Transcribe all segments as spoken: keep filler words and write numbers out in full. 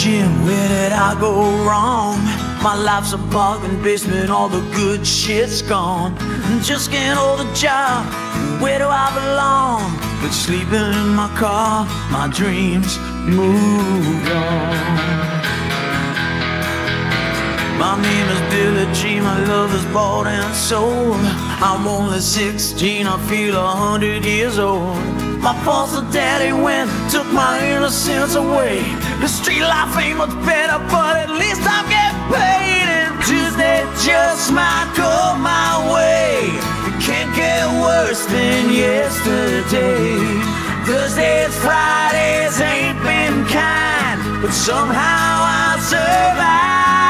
Jim, where did I go wrong? My life's a bargain basement, all the good shit's gone. Just can't hold a job, where do I belong? But sleeping in my car, my dreams moved on. My name is Billy G, my love is bought and sold. I'm only sixteen, I feel a hundred years old. My foster daddy went, took my innocence away. The street life ain't much better, but at least I'm getting paid. And Tuesday just might go my way. It can't get worse than yesterday. Thursdays, Fridays ain't been kind, but somehow I survive.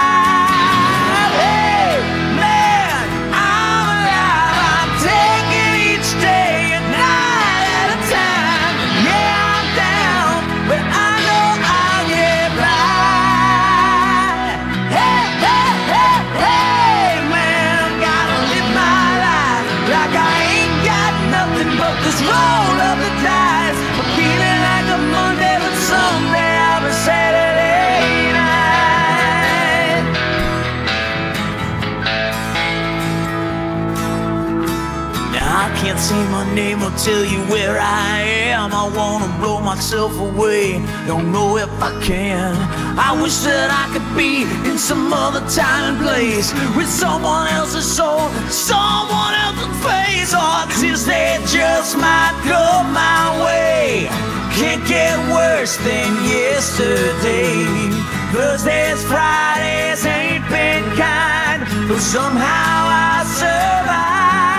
Hey, man, I'm alive. I'm taking each day and night at a time. Yeah, I'm down, but I know I'll get by. Hey, hey, hey, hey, man, I gotta live my life like I ain't got nothing but this roll of the dice. I'm feeling like a Monday, but someday I'll be Saturday night. I can't say my name or tell you where I am. I wanna blow myself away, don't know if I can. I wish that I could be in some other time and place, with someone else's soul, someone else's face. Or Tuesday just might go my way. Can't get worse than yesterday. Thursdays, Fridays ain't been kind, but somehow I survive.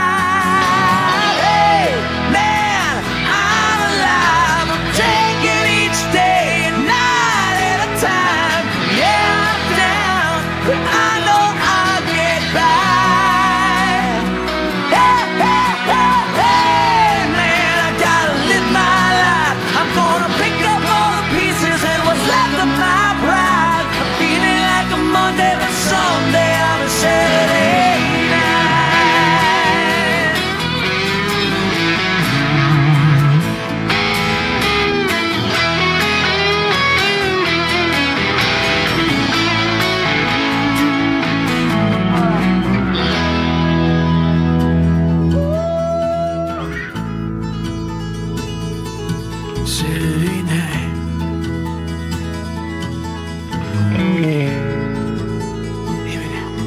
Saturday night. Hear me now.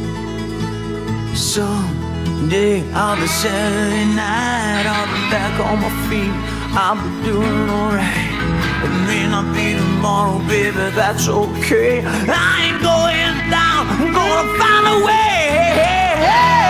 Someday I'll be Saturday night. I'll be back on my feet, I'll be doing alright. It may not be tomorrow, baby, that's okay. I ain't going down, I'm gonna find a way. Hey, hey, hey.